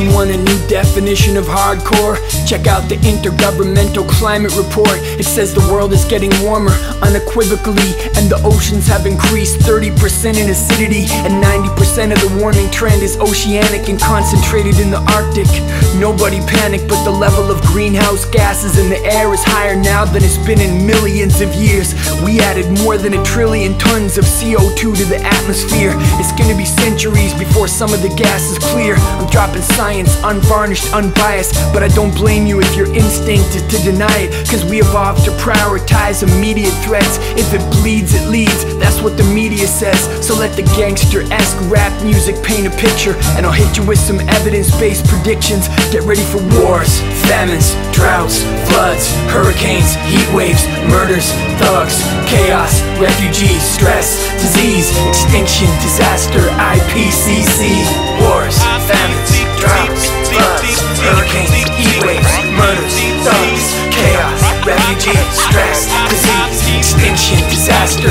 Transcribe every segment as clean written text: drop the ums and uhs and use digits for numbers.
Anyone want a new definition of hardcore? Check out the Intergovernmental Climate Report. It says the world is getting warmer unequivocally, and the oceans have increased 30% in acidity, and 90% of the warming trend is oceanic and concentrated in the Arctic. Nobody panic, but the level of greenhouse gases in the air is higher now than it's been in millions of years. We added more than 1 trillion tons of CO2 to the atmosphere. It's gonna be centuries before some of the gas is clear. I'm dropping science, unvarnished, unbiased, but I don't blame you if your instinct is to deny it, cause we evolved to prioritize immediate threats. If it bleeds, it leads, that's what the media says. So let the gangster-esque rap music paint a picture, and I'll hit you with some evidence-based predictions. Get ready for wars, famines, droughts, floods, hurricanes, heat waves, murders, thugs, chaos, refugees, stress, disease, extinction, disaster, IPCC. Wars, famines, droughts, floods, hurricanes, heat waves, murders, thugs, chaos, refugees, stress, disease, extinction, disaster,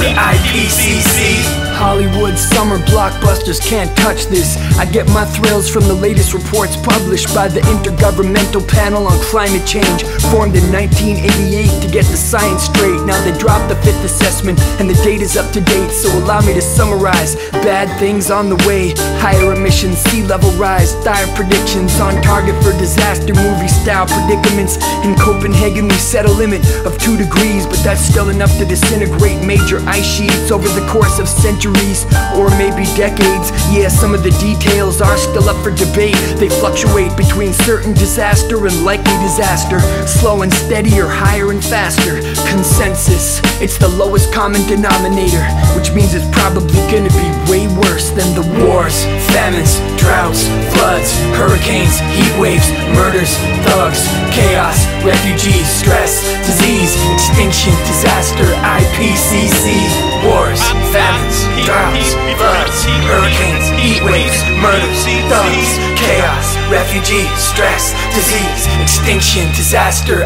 IPCC. Hollywood summer blockbusters can't touch this. I get my thrills from the latest reports published by the Intergovernmental Panel on Climate Change, formed in 1988 to get the science straight. Now they dropped the 5th assessment and the data's up to date, so allow me to summarize. Bad things on the way, higher emissions, sea level rise, dire predictions, on target for disaster movie style predicaments. In Copenhagen we set a limit of 2 degrees, but that's still enough to disintegrate major ice sheets over the course of centuries, or maybe decades. Yeah, some of the details are still up for debate. They fluctuate between certain disaster and likely disaster, slow and steady or higher and faster. Consensus, it's the lowest common denominator, which means it's probably gonna be way worse than the wars, famines, droughts, floods, hurricanes, heat waves, murders, thugs, chaos, refugees, stress, disease, extinction, disaster, IPCC. Wars, famines, droughts, floods, hurricanes, heat waves, murders, thugs, chaos, refugees, stress, disease, extinction, disaster,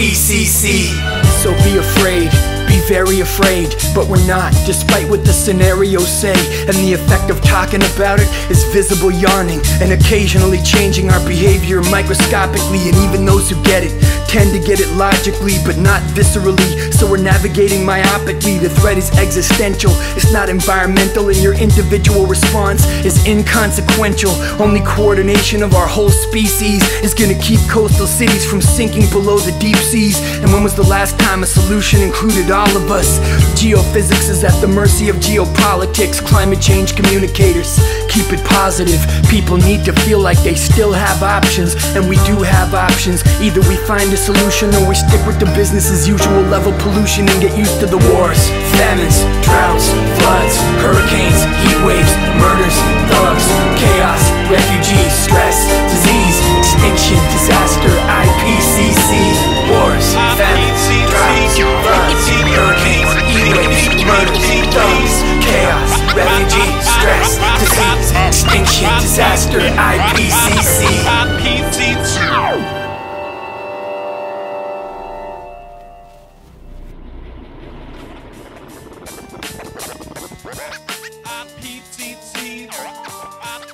IPCC. So be afraid, be very afraid, but we're not, despite what the scenarios say. And the effect of talking about it is visible yarning, and occasionally changing our behavior microscopically. And even those who get it tend to get it logically, but not viscerally. So we're navigating myopically. The threat is existential, it's not environmental, and your individual response is inconsequential. Only coordination of our whole species is gonna keep coastal cities from sinking below the deep seas. And when was the last time a solution included all of us? Geophysics is at the mercy of geopolitics. Climate change communicators, keep it positive. People need to feel like they still have options, and we do have options. Either we find a solution or we stick with the business as usual level pollution and get used to the wars, famines, droughts, floods, hurricanes, heat waves, murders, thugs, chaos, refugees, stress, disease, extinction, disaster, IPCC. Wars, famines, droughts, floods, hurricanes, heat waves, murders, thugs, chaos, refugees, stress, disease, extinction, disaster, IPCC. IPCC.